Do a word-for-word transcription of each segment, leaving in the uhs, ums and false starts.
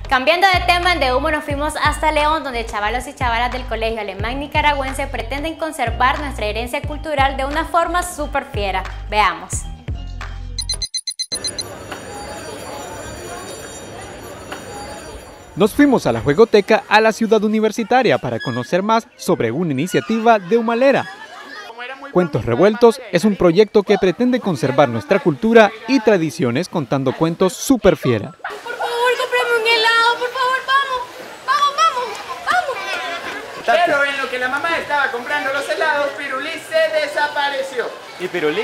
Cambiando de tema, en De Humo nos fuimos hasta León, donde chavalos y chavalas del Colegio Alemán Nicaragüense pretenden conservar nuestra herencia cultural de una forma súper fiera. Veamos. Nos fuimos a la Juegoteca a la ciudad universitaria para conocer más sobre una iniciativa de Humalera. Cuentos Revueltos es un proyecto que pretende conservar nuestra cultura y tradiciones contando cuentos súper fiera. Por favor, cómprame un helado, por favor, vamos, vamos, vamos, vamos. Pero en lo que la mamá estaba comprando los helados, Pirulí se desapareció. ¿Y Pirulí?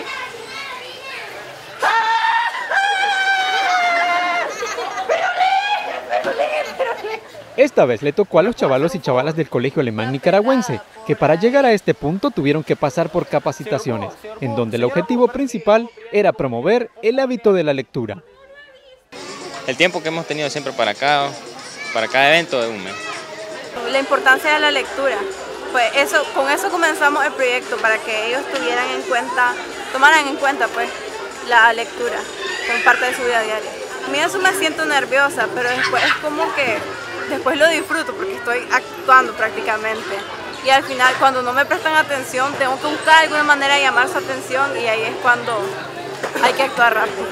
Esta vez le tocó a los chavalos y chavalas del Colegio Alemán Nicaragüense, que para llegar a este punto tuvieron que pasar por capacitaciones, en donde el objetivo principal era promover el hábito de la lectura. El tiempo que hemos tenido siempre para cada, para cada evento es un mes. La importancia de la lectura, pues eso, con eso comenzamos el proyecto, para que ellos tuvieran en cuenta, tomaran en cuenta pues la lectura como parte de su vida diaria. A mí eso me siento nerviosa, pero después es como que después lo disfruto porque estoy actuando prácticamente. Y al final, cuando no me prestan atención, tengo que buscar alguna manera de llamar su atención y ahí es cuando hay que actuar rápido.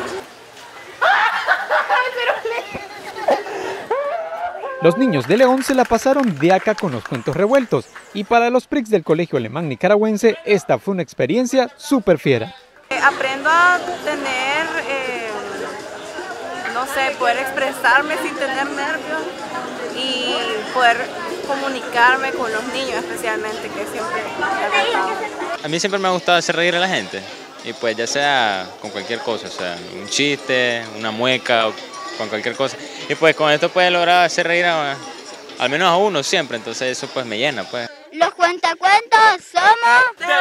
Los niños de León se la pasaron de acá con los cuentos revueltos y para los P R I Cs del Colegio Alemán Nicaragüense esta fue una experiencia súper fiera. Eh, aprendo a tener, eh, no sé, poder expresarme sin tener nervios y poder comunicarme con los niños especialmente, que siempre me ha gustado. A mí siempre me ha gustado hacer reír a la gente, y pues ya sea con cualquier cosa, o sea, un chiste, una mueca, o con cualquier cosa. Y pues con esto puedes lograr hacer reír a, al menos a uno siempre, entonces eso pues me llena pues. Los cuentacuentos somos...